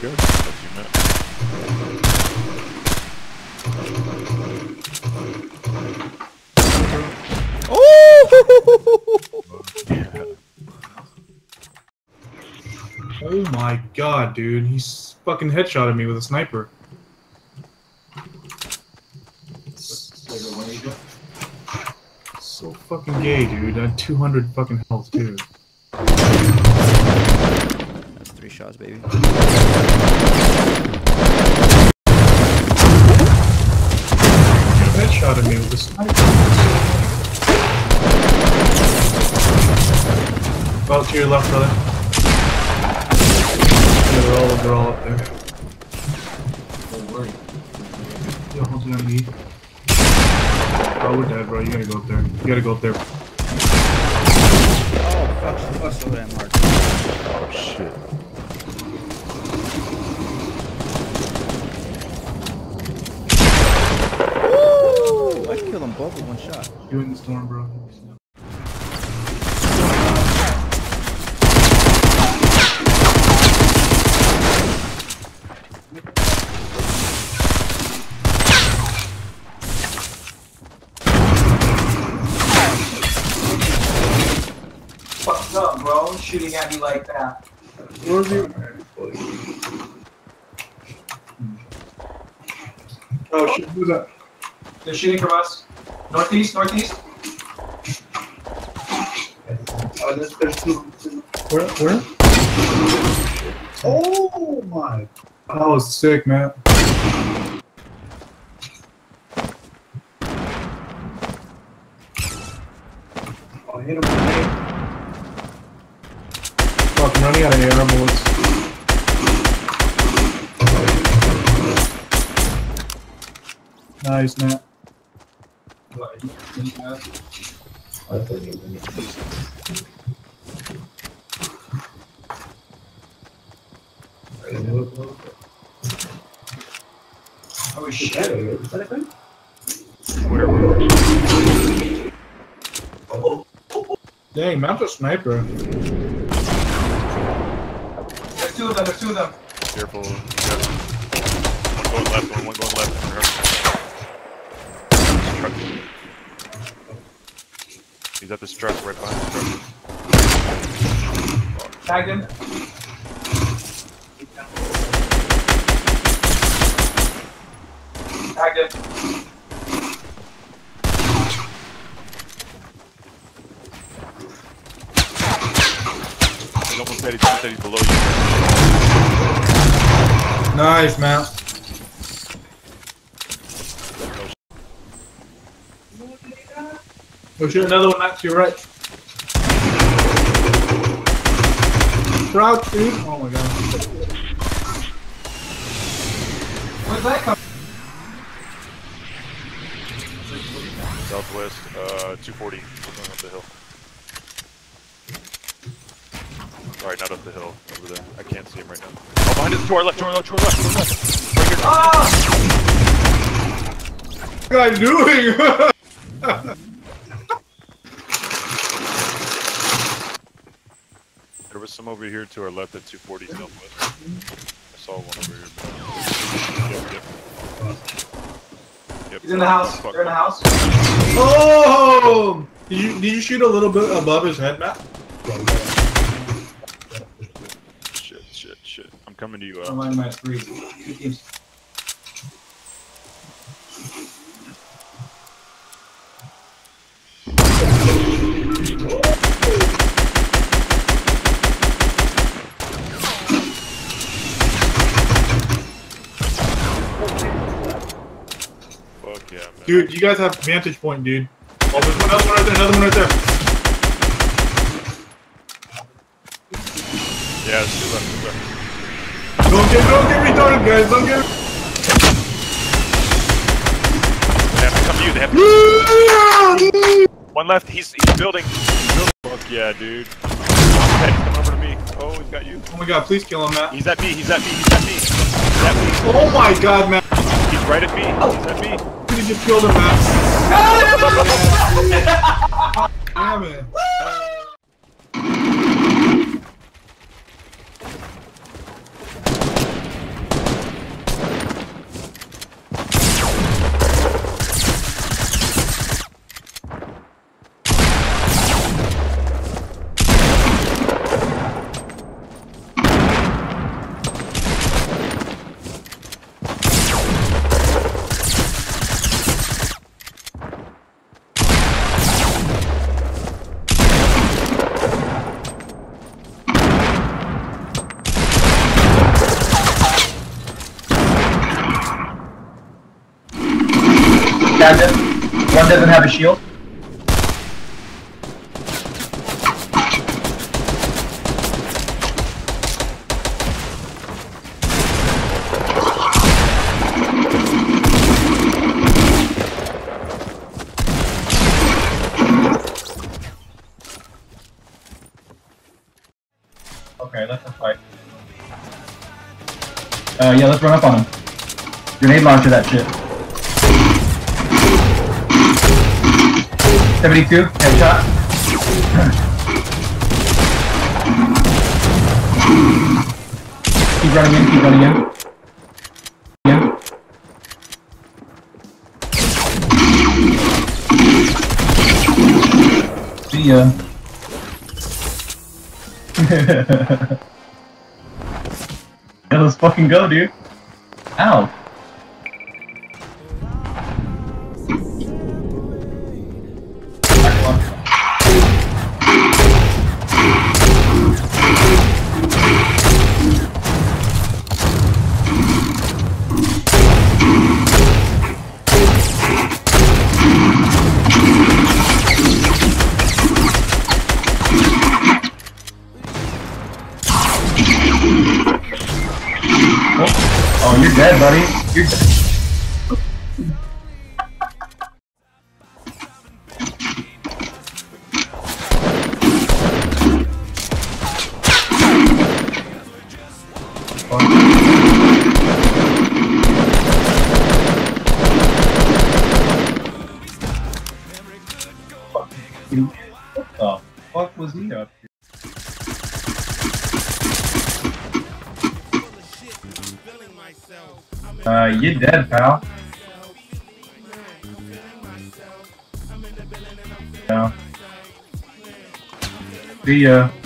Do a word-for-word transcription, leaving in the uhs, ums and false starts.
good. That's you, Matt. Oh my god, dude. He's fucking headshotted me with a sniper. So fucking gay, dude. I had two hundred fucking health, too. That's three shots, baby. Headshotted me with a sniper. Oh, to your left, brother. Yeah, they're all, they're all up there. Yo, hold on me. Oh, we're dead, bro. You gotta go up there. You gotta go up there. Oh, fuck. Fuck, slow down, Mark. Oh, shit. Woo! I killed them both with one shot. You in the storm, bro. What's up, bro? Shooting at me like that. Where's he? Oh shit, who's that? They're shooting from us. Northeast, northeast. Oh, there's, there's two. Where? Where? Oh my. That was sick, man. Oh, hit him with an Fuck, I'm running out of A R bullets. Nice, Matt. Oh shit. Where? Dang, Matt's a sniper. There's two of them, there's two of them. Careful. One going left, one, one going left. Truck. He's at this truck right behind the truck. Tagged him. Tagged him. He's almost dead, he's almost dead, he's below you. Nice, Matt. Oh shit, another one Matt to your right. Crouch, dude. Oh my god. Where's that coming? Southwest, uh, two forty, going up the hill. Alright, not up the hill, over there. I can't see him right now. Oh, behind us, to our left, to our left, to our left, to our left. Right here. Ah! What are you doing? There was some over here to our left at two forty southwest. I saw one over here. Yep, yep. Yep. He's in the house. Fuck. They're in the house. Oh! Did you, did you shoot a little bit above his head, Matt? Shit, shit, shit. I'm coming to you, I'm uh. running my three. Two teams. Fuck yeah, man. Dude, you guys have vantage point, dude. Oh, there's another one right there, another one right there. Yeah, it's two left, two left. Don't get, don't get retarded, guys. Don't get. They have to come to you, they have to One left, he's, he's building. He's building. Fuck yeah, dude. He's coming over to me. Oh, he's got you. Oh my god, please kill him, Matt. He's at me, he's at me, he's at me. He's at me. Oh my god, Matt. He's right at me. He's at me. You just killed him, Matt. Damn it. Captain. One doesn't have a shield. Okay, let's fight. Uh, yeah, let's run up on him. Grenade launcher that shit. seventy-two, headshot. Keep running in, keep running in. In. See ya. Yeah, let's fucking go, dude. Ow. Oh, you're dead, buddy. You're dead. What the fuck was he up to? Uh, you're dead, pal. Yeah. See ya.